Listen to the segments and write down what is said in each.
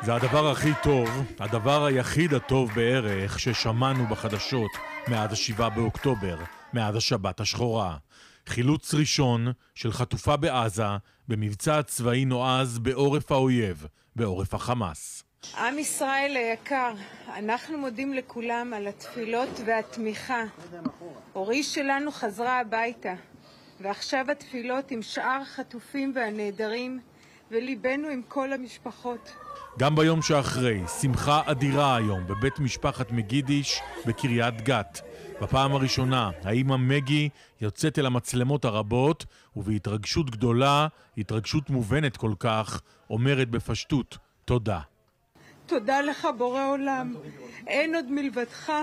זה הדבר הכי טוב, הדבר היחיד הטוב בערך ששמענו בחדשות מאז 7 באוקטובר, מאז השבת השחורה. חילוץ ראשון של חטופה בעזה במבצע צבאי נועז בעורף האויב, בעורף החמאס. עם ישראל היקר, אנחנו מודים לכולם על התפילות והתמיכה. אורי שלנו חזרה הביתה, ועכשיו התפילות עם שאר החטופים והנעדרים, וליבנו עם כל המשפחות. גם ביום שאחרי, שמחה אדירה היום בבית משפחת מגידיש בקריית גת. בפעם הראשונה, האמא מגי יוצאת אל המצלמות הרבות, ובהתרגשות גדולה, התרגשות מובנת כל כך, אומרת בפשטות, תודה. תודה לך בורא עולם, אין עוד מלבדך.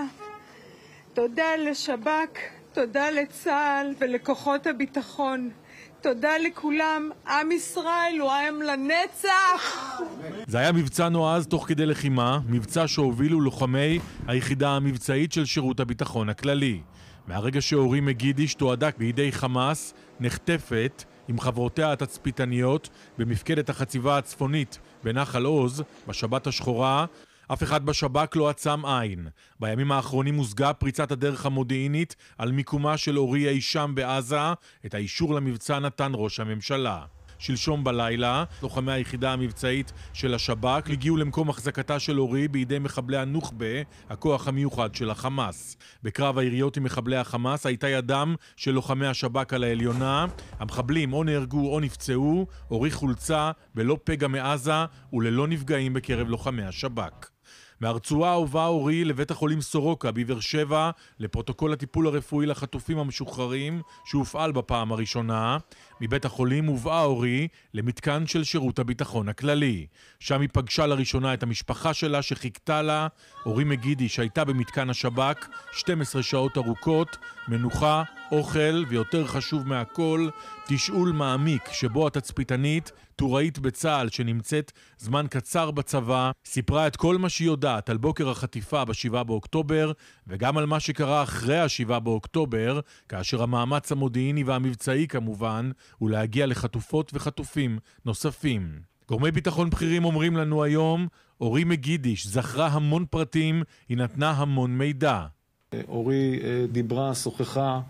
תודה לשב"כ, תודה לצה"ל ולכוחות הביטחון. תודה לכולם, עם ישראל הוא עם לנצח. זה היה מבצע נועז תוך כדי לחימה, מבצע שהובילו לוחמי היחידה המבצעית של שירות הביטחון הכללי. מהרגע שאורי מגידיש תועדה בידי חמאס, נחטפת עם חברותיה התצפיתניות במפקדת החציבה הצפונית בנחל עוז, בשבת השחורה, אף אחד בשב"כ לא עצם עין. בימים האחרונים הושגה פריצת הדרך המודיעינית על מיקומה של אורי אי שם בעזה. את האישור למבצע נתן ראש הממשלה. שלשום בלילה, לוחמי היחידה המבצעית של השב"כ הגיעו למקום החזקתה של אורי בידי מחבלי הנוח'בה, הכוח המיוחד של החמאס. בקרב היריות עם מחבלי החמאס הייתה ידם של לוחמי השב"כ על העליונה. המחבלים או נהרגו או נפצעו, אורי חולצה בלא פגע מעזה וללא נפגעים בקרב לוחמי השב"כ. מהרצועה הובא אורי לבית החולים סורוקה בבאר שבע לפרוטוקול הטיפול הרפואי לחטופים המשוחררים שהופעל בפעם הראשונה. מבית החולים הובאה אורי למתקן של שירות הביטחון הכללי. שם היא פגשה לראשונה את המשפחה שלה שחיכתה לה. אורי מגידיש הייתה במתקן השב"כ 12 שעות ארוכות, מנוחה, אוכל ויותר חשוב מהכל, תשאול מעמיק שבו התצפיתנית, טוראית בצה"ל שנמצאת זמן קצר בצבא, סיפרה את כל מה שהיא יודעת על בוקר החטיפה ב7 באוקטובר וגם על מה שקרה אחרי ה7 באוקטובר, כאשר המאמץ המודיעיני והמבצעי כמובן הוא להגיע לחטופות וחטופים נוספים. גורמי ביטחון בכירים אומרים לנו היום, אורי מגידיש זכרה המון פרטים, היא נתנה המון מידע. אורי דיברה, שוחחה,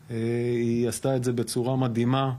היא עשתה את זה בצורה מדהימה,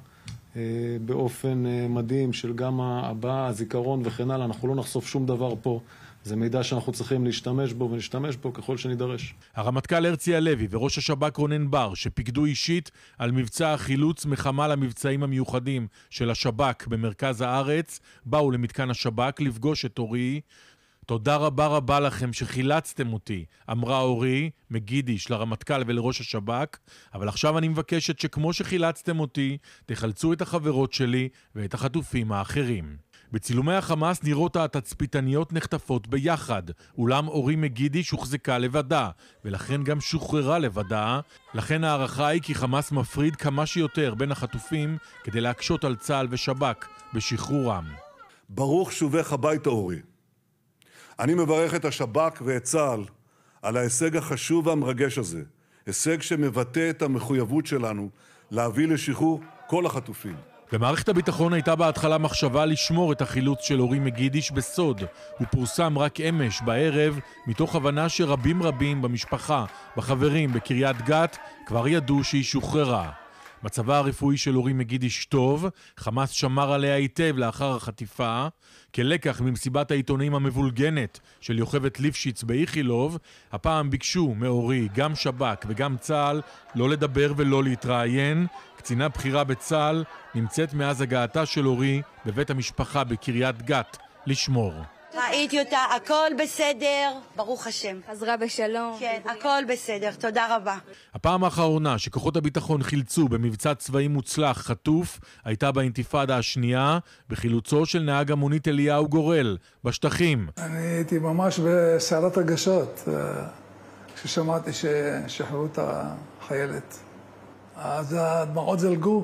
באופן מדהים של גם הבא, הזיכרון וכן הלאה. אנחנו לא נחשוף שום דבר פה. זה מידע שאנחנו צריכים להשתמש בו ונשתמש בו ככל שנידרש. הרמטכ"ל הרצי הלוי וראש השב"כ רונן בר, שפיקדו אישית על מבצע החילוץ מחמ"ל המבצעים המיוחדים של השב"כ במרכז הארץ, באו למתקן השב"כ לפגוש את אורי. תודה רבה רבה לכם שחילצתם אותי, אמרה אורי מגידיש לרמטכ"ל ולראש השב"כ, אבל עכשיו אני מבקשת שכמו שחילצתם אותי, תחלצו את החברות שלי ואת החטופים האחרים. בצילומי החמאס נראות התצפיתניות נחטפות ביחד, אולם אורי מגידיש הוחזקה לבדה, ולכן גם שוחררה לבדה. לכן הערכה היא כי חמאס מפריד כמה שיותר בין החטופים כדי להקשות על צה"ל ושב"כ בשחרורם. ברוך שובך הביתה אורי. אני מברך את השב"כ ואת צה"ל על ההישג החשוב והמרגש הזה, הישג שמבטא את המחויבות שלנו להביא לשחרור כל החטופים. במערכת הביטחון הייתה בהתחלה מחשבה לשמור את החילוץ של אורי מגידיש בסוד. הוא פורסם רק אמש בערב, מתוך הבנה שרבים במשפחה, בחברים, בקריית גת, כבר ידעו שהיא שוחררה. מצבה הרפואי של אורי מגידיש טוב, חמאס שמר עליה היטב לאחר החטיפה. כלקח ממסיבת העיתונאים המבולגנת של יוכבד ליפשיץ באיכילוב, הפעם ביקשו מאורי גם שב"כ וגם צה"ל לא לדבר ולא להתראיין. קצינה בכירה בצה"ל נמצאת מאז הגעתה של אורי בבית המשפחה בקריית גת לשמור. ראיתי אותה, הכל בסדר, ברוך השם. חזרה בשלום. כן, הכל בסדר, תודה רבה. הפעם האחרונה שכוחות הביטחון חילצו במבצע צבאי מוצלח חטוף הייתה באינתיפאדה השנייה, בחילוצו של נהג המונית אליהו גורל בשטחים. אני הייתי ממש בסערת רגשות כששמעתי ששחררו את החיילת. אז הדמעות זלגו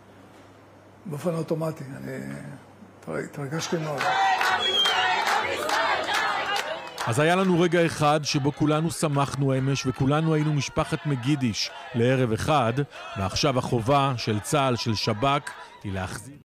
באופן אוטומטי. אני התרגשתי מאוד. אז היה לנו רגע אחד שבו כולנו שמחנו אמש וכולנו היינו משפחת מגידיש לערב אחד, ועכשיו החובה של צה"ל, של שב"כ, היא להחזיר